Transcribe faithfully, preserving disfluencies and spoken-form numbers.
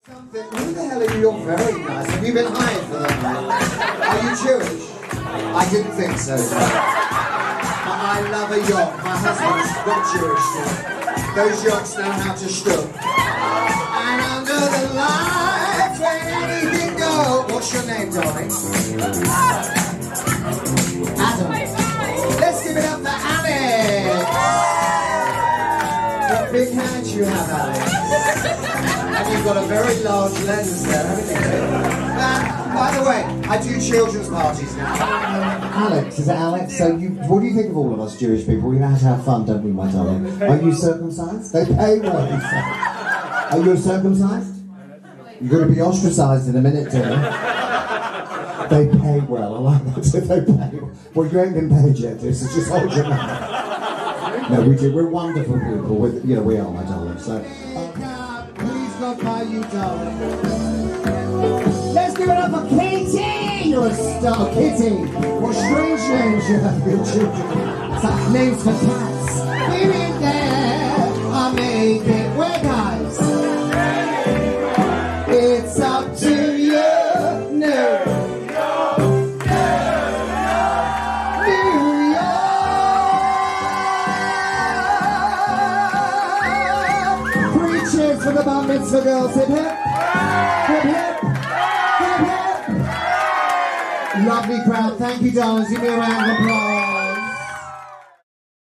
Something. Who the hell are you? You're very nice. Have you been hired for that, mate? Are you Jewish? I didn't think so. But I love a yacht. My husband's not Jewish. Those yachts know how to shtuck. And under the lights, when anything goes. What's your name, darling? Adam. Let's give it up for Alex. What big hands you have, Alex. And you've got a very large lens there, haven't you? Uh, by the way, I do children's parties now. Alex, is it Alex? So you, what do you think of all of us Jewish people? We have to have fun, don't we, my darling? Are you circumcised? They pay well. Are you circumcised? You're going to be ostracised in a minute, dear. They pay well. I like that. They pay well. Well, you ain't been paid yet, dear, so just hold your mouth. No, we do. We're wonderful people. We're, you know, we are, my darling. So. God by you, darling. Let's give it up for Katie! You're a star, Kitty. What strange names you have for your children. It's like names for cats. We're in there. I make it. Where, guys? It's up to you. No. For the bar mitzvah girls, hip hip, hip hip, hip hip. Lovely crowd, thank you darlings, give me a round of applause.